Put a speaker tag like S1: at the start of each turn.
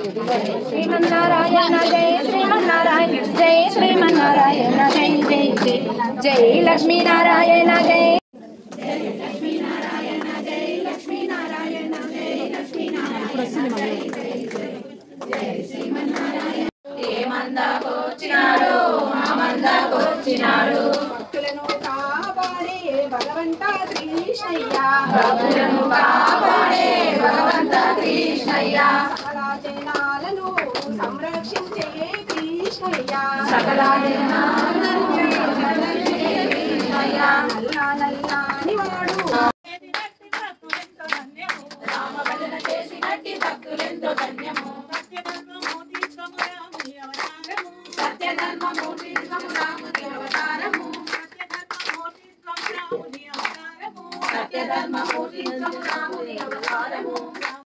S1: श्रीमन्नारायण जय श्रीमन्नारायण जय श्रीमन्नारायण जय जय जय जय लक्ष्मी नारायण जय लक्ष्मी नारायण जय लक्ष्मी नारायण जय लक्ष्मी नारायण जय श्रीमन्नारायण ఏమందాకొచ్చినాడు ఆమందాకొచ్చినాడు భక్తులను కాపాడే భగవంత కృష్ణయ్య భక్తులను కాపాడే భగవంత కృష్ణయ్య సకల జనాలను సంరక్షించే కృష్ణయ్య సకల జనాలను సంరక్షించే కృష్ణయ్య